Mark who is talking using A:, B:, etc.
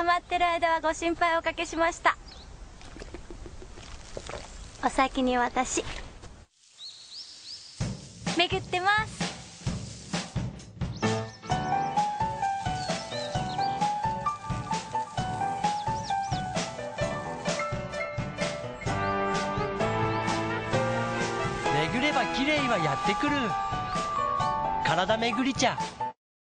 A: 待ってる間はご心配おかけしました。お先に私巡ってます。
B: 巡ればきれいはやってくる。体巡り茶。